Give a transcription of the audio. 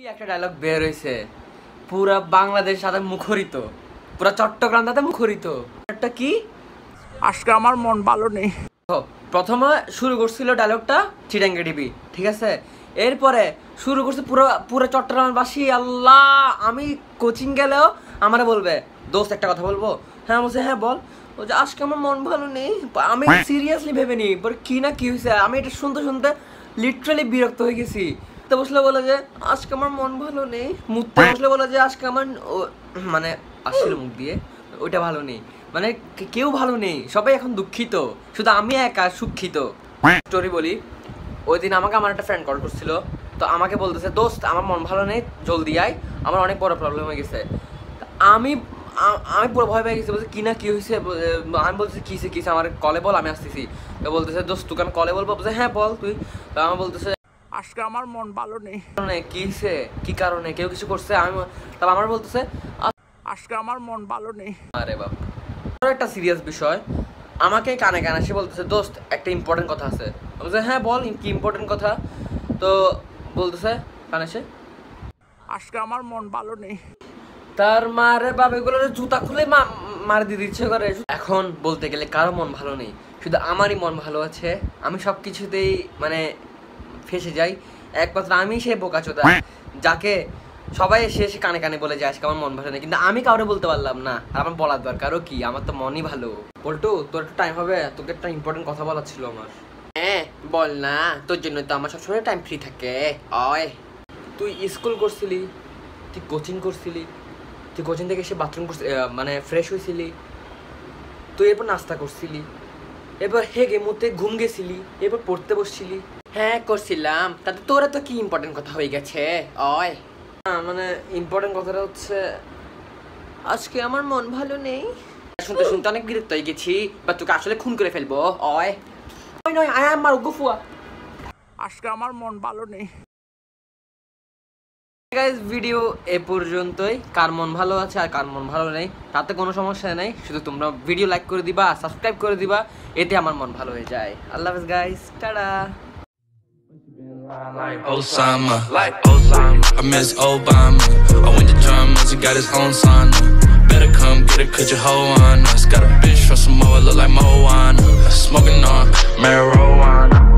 একটা ডায়লগ বের হইছে, পুরা বাংলাদেশ সাথে মুখরিত, পুরা চট্টগ্রাম সাথে মুখরিত। একটা কি, আজকে আমার মন ভালো নেই। প্রথমে শুরু করছিল ডায়লগটা চিটাঙ্গা টিভি, ঠিক আছে। এরপরে শুরু করছে পুরো চট্টগ্রামবাসী। আল্লাহ, আমি কোচিং গেলেও আমারে বলবে, দোস্ত একটা কথা বলবো। হ্যাঁ বলছে, হ্যাঁ বল। বলছে আজকে আমার মন ভালো নেই। আমি সিরিয়াসলি ভেবে নি কি না কি হয়েছে। আমি এটা শুনতে শুনতে লিটারালি বিরক্ত হয়ে গেছি। তো বসলে বলে যে আজকে আমার মন ভালো নেই। মুখতে বসলে বলে যে আজকে আমার মানে আসছিল মুখ দিয়ে, ওইটা ভালো নেই, মানে কেউ ভালো নেই, সবাই এখন দুঃখিত, শুধু আমি একা সুখিত। স্টোরি বলি, ওই দিন আমাকে আমার একটা ফ্রেন্ড কল করছিল। তো আমাকে বলতেছে, দোস্ত আমার মন ভালো নেই, জলদি আয়, আমার অনেক বড় প্রবলেম হয়ে গেছে। আমি পুরো ভয় পেয়ে গেছি। বলছে কি না কি হয়েছে। আমি বলছি কিসে আমার কলে বল, আমি আসতেছি। তো বলতেছে দোস্ত তোকে আমি কলে বলবো। বলছে হ্যাঁ বল তুই। তো আমার বলতেছে আজকে আমার মন ভালো নেই। কি হয়েছে, কি কারণে, কেউ কিছু করছে? আমি তারপর আমার বলতেছে আজকে আমার মন ভালো নেই। আরে বাপ, একটা সিরিয়াস বিষয়। আমাকে কানে কানে সে বলতেছে, দোস্ত একটা ইম্পর্টেন্ট কথা আছে। বলছে হ্যাঁ বল, কি ইম্পর্টেন্ট কথা। তো বলতেছে কানে সে, আজকে আমার মন ভালো নেই। তার মারে বাপ, এগুলো জুতা খুলে মার দিয়ে দিচ্ছে করে। এখন বলতে গেলে কারো মন ভালো নেই, শুধু আমারই মন ভালো আছে। আমি সব কিছুতেই মানে ফেসে যাই, একমাত্র আমি সে বোকাচোদা যাকে সবাই এসে এসে কানে কানে বলে যায় আজকে আমার মন ভালো নেই, কিন্তু আমি কাউরে বলতে পারলাম না। আর আমার বলার দরকারও কি, আমার তো মনই ভালো। পল্টু, তোর একটু টাইম হবে? তোকে একটা ইম্পর্টেন্ট কথা বলার ছিল আমার। হ্যাঁ বল না, তোর জন্য তো আমার সবসময় টাইম ফ্রি থাকে। অয়, তুই স্কুল করছিলি, তুই কোচিং করছিলি, তুই কোচিং থেকে এসে বাথরুম মানে ফ্রেশ হয়েছিলি, তুই এরপর নাস্তা করছিলি, এরপর হেগে মুতে ঘুম গেছিলি, এরপর পড়তে বসছিলি। হ্যাঁ করছিলাম, তাতে তোরা তো কি ইম্পর্টেন্ট কথা হয়ে গেছে? অয় মানে ইম্পর্টেন্ট কথাটা হচ্ছে আজকে আমার মন ভালো নেই। শুনতে শুনতে অনেক বিরক্ত হয়ে গেছি, বা তোকে আসলে খুন করে ফেলবো। অয় নয়, আয় আমার গুফুয়া। আজকে আমার মন ভালো নেই। গাইস, ভিডিও এ পর্যন্তই। কার মন ভালো আছে আর কার মন ভালো নেই তাতে কোনো সমস্যা নেই, শুধু তোমরা ভিডিও লাইক করে দিবা, সাবস্ক্রাইব করে দিবা, এতে আমার মন ভালো হয়ে যায়। আল্লাহ হাফেজ guys, tata. Like Osama, I miss Obama. I went to drummers, he got his own sauna. Better come get it, could you hold on us? Got a bitch from Samoa, look like Moana. Smoking on marijuana.